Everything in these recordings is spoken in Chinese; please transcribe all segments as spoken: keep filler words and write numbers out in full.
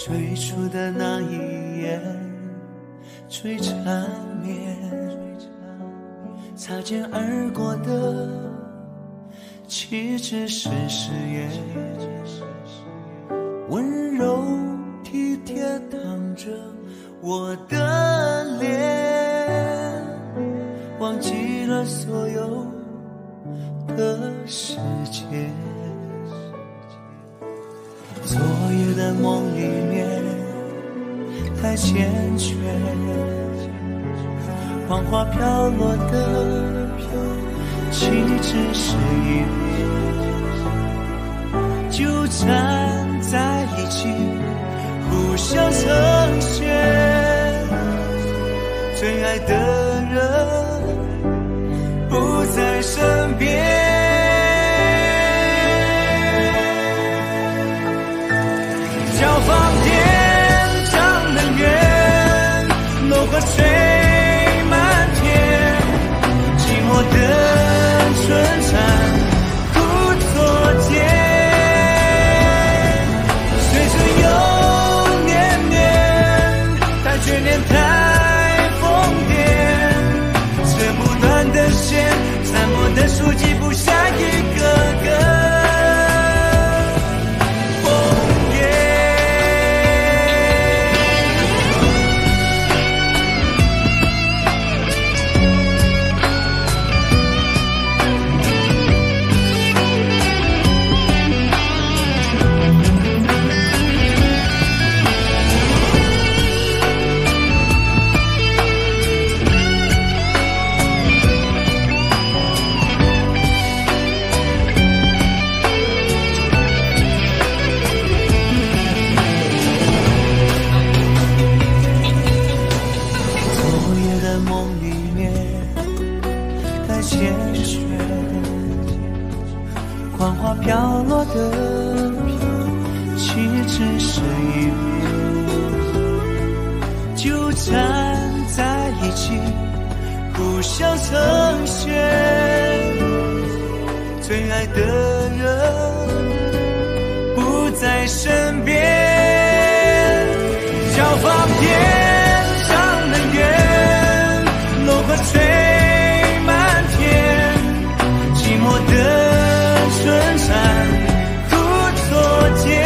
最初的那一夜，最缠绵，擦肩而过的岂只是誓言，温柔体贴躺着我的脸，忘记了所有的时间。昨夜的梦里面太缱绻，黄花飘落的岂只是一念，纠缠在一起互相成全，最爱的人不在身边。交放天长的远，落河水满天，寂寞的春蝉故作间，岁岁又年年，太眷恋太疯癫，扯不断的线，残破的书记不下一个个飘落的岂只是一念，纠缠在一起互相成全，最爱的人不在身边。交放天长的远，落河水满天，寂寞的春蝉故作间，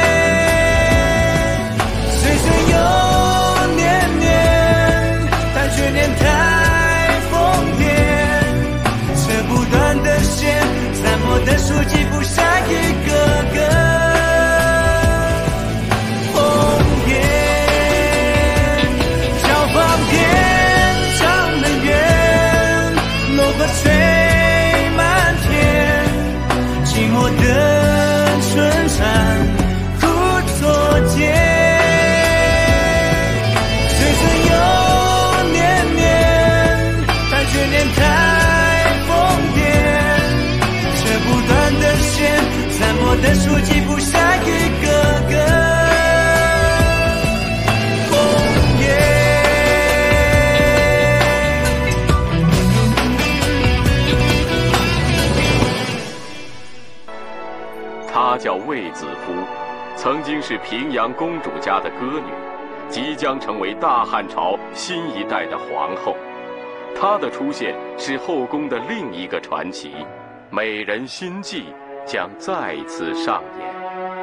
岁岁又年年，太眷恋太疯癫，扯不断的线，残破的书记不下一个个烽烟。交放天长的远，落河水满天，寂寞的春蝉故作间，岁岁又年年，太眷恋太疯癫，扯不断的线，残破的书记不下一个个烽烟。 她叫卫子夫，曾经是平阳公主家的歌女，即将成为大汉朝新一代的皇后。她的出现是后宫的另一个传奇，美人心计将再次上演。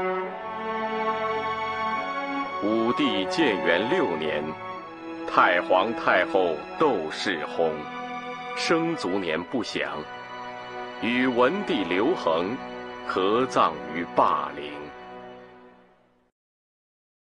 武帝建元六年，太皇太后窦氏薨，生卒年不详，与文帝刘恒合葬于霸陵。